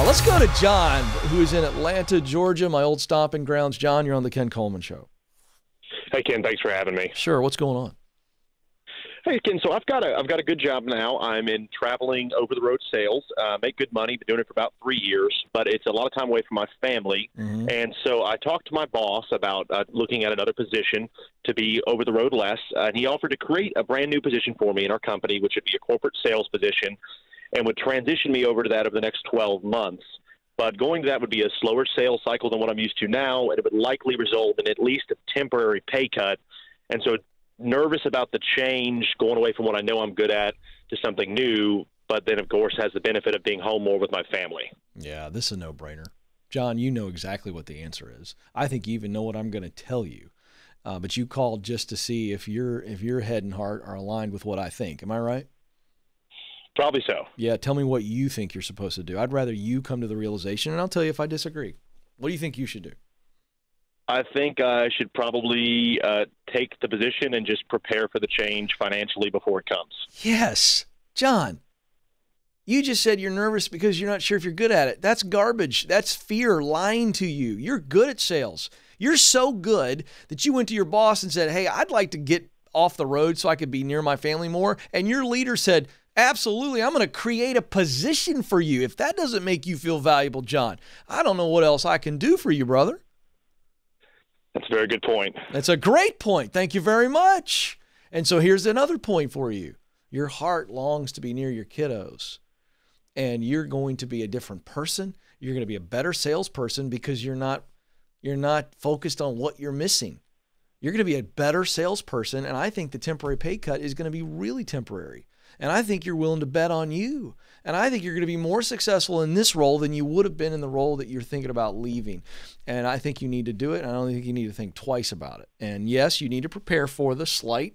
Let's go to John, who is in Atlanta, Georgia, my old stomping grounds. John, you're on the Ken Coleman Show. Hey, Ken, thanks for having me. Sure. What's going on? Hey, Ken, so I've got a good job now. I'm in traveling over-the-road sales. Make good money. Been doing it for about 3 years, but it's a lot of time away from my family. Mm-hmm. And so I talked to my boss about looking at another position to be over-the-road less, and he offered to create a brand-new position for me in our company, which would be a corporate sales position, and would transition me over to that over the next 12 months. But going to that would be a slower sales cycle than what I'm used to now, and it would likely result in at least a temporary pay cut. And so nervous about the change, going away from what I know I'm good at to something new, but then, of course, has the benefit of being home more with my family. Yeah, this is a no-brainer. John, you know exactly what the answer is. I think you even know what I'm going to tell you. But you called just to see if your head and heart are aligned with what I think. Am I right? Probably so. Yeah, tell me what you think you're supposed to do. I'd rather you come to the realization, and I'll tell you if I disagree. What do you think you should do? I think I should probably take the position and just prepare for the change financially before it comes. Yes. John, you just said you're nervous because you're not sure if you're good at it. That's garbage. That's fear lying to you. You're good at sales. You're so good that you went to your boss and said, hey, I'd like to get off the road so I could be near my family more. And your leader said, absolutely, I'm going to create a position for you. If that doesn't make you feel valuable, John, I don't know what else I can do for you, brother. That's a very good point. That's a great point. Thank you very much. And so here's another point for you. Your heart longs to be near your kiddos, and you're going to be a different person. You're going to be a better salesperson because you're not focused on what you're missing. You're going to be a better salesperson, and I think the temporary pay cut is going to be really temporary. And I think you're willing to bet on you. And I think you're going to be more successful in this role than you would have been in the role that you're thinking about leaving. And I think you need to do it. And I don't think you need to think twice about it. And yes, you need to prepare for the slight,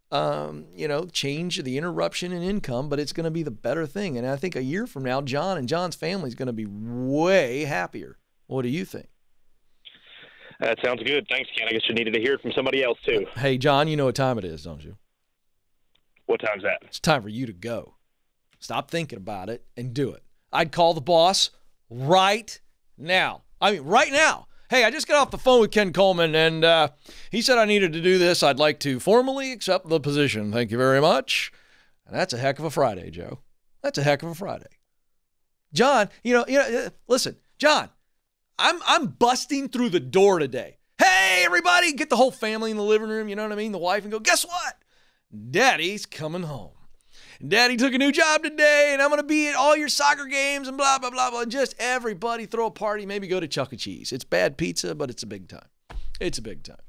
change, the interruption in income, but it's going to be the better thing. And I think a year from now, John and John's family is going to be way happier. What do you think? That sounds good. Thanks, Ken. I guess you needed to hear it from somebody else, too. Hey, John, you know what time it is, don't you? What time's that? It's time for you to go. Stop thinking about it and do it. I'd call the boss right now. I mean, right now. Hey, I just got off the phone with Ken Coleman, and he said I needed to do this. I'd like to formally accept the position. Thank you very much. And that's a heck of a Friday, Joe. That's a heck of a Friday. John, listen, John, I'm busting through the door today. Hey, everybody, get the whole family in the living room, you know what I mean, the wife, and go, guess what? Daddy's coming home. Daddy took a new job today, and I'm going to be at all your soccer games and blah, blah, blah, blah. Just everybody throw a party, maybe go to Chuck E. Cheese. It's bad pizza, but it's a big time. It's a big time.